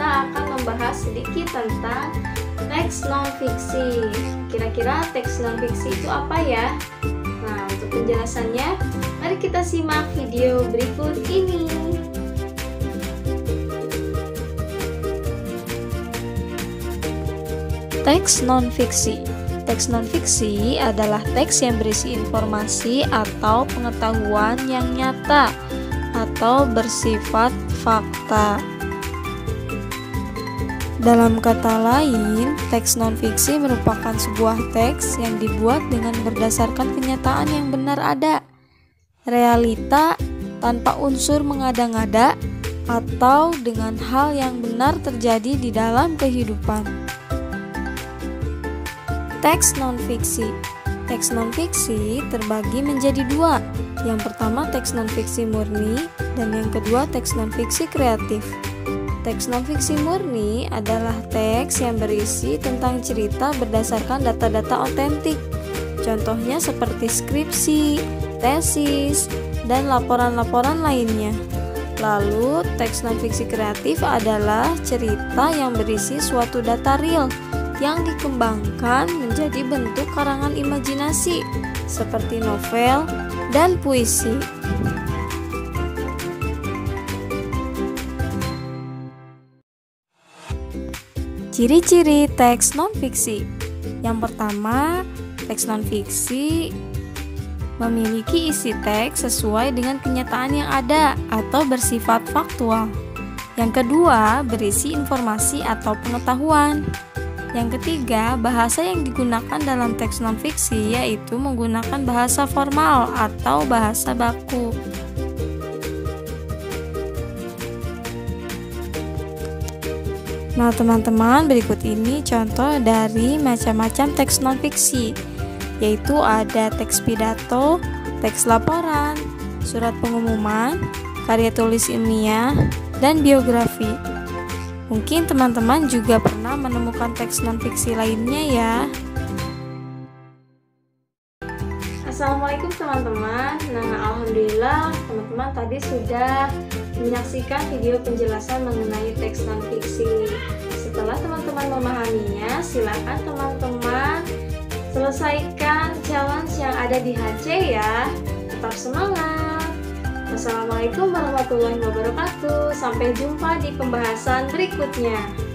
kita akan membahas sedikit tentang teks non-fiksi. Kira-kira teks non-fiksi itu apa ya? Nah, untuk penjelasannya, mari kita simak video berikut ini. Teks non-fiksi. Teks non-fiksi adalah teks yang berisi informasi atau pengetahuan yang nyata atau bersifat fakta. Dalam kata lain, teks non-fiksi merupakan sebuah teks yang dibuat dengan berdasarkan kenyataan yang benar ada, realita tanpa unsur mengada-ngada, atau dengan hal yang benar terjadi di dalam kehidupan. Teks non-fiksi. Teks non-fiksi terbagi menjadi dua. Yang pertama teks non-fiksi murni dan yang kedua teks non-fiksi kreatif. Teks non-fiksi murni adalah teks yang berisi tentang cerita berdasarkan data-data otentik. Contohnya seperti skripsi, tesis, dan laporan-laporan lainnya. Lalu, teks non-fiksi kreatif adalah cerita yang berisi suatu data real yang dikembangkan menjadi bentuk karangan imajinasi seperti novel dan puisi. Ciri-ciri teks non-fiksi. Yang pertama, teks non-fiksi memiliki isi teks sesuai dengan kenyataan yang ada atau bersifat faktual. Yang kedua, berisi informasi atau pengetahuan. Yang ketiga, bahasa yang digunakan dalam teks non-fiksi yaitu menggunakan bahasa formal atau bahasa baku. Nah, teman-teman, berikut ini contoh dari macam-macam teks non-fiksi, yaitu ada teks pidato, teks laporan, surat pengumuman, karya tulis ilmiah, dan biografi. Mungkin teman-teman juga pernah menemukan teks non-fiksi lainnya ya. Assalamualaikum teman-teman. Nah, alhamdulillah teman-teman tadi sudah menyaksikan video penjelasan mengenai teks non-fiksi. Setelah teman-teman memahaminya, silakan teman-teman selesaikan challenge yang ada di HC ya. Tetap semangat. Wassalamualaikum warahmatullahi wabarakatuh. Sampai jumpa di pembahasan berikutnya.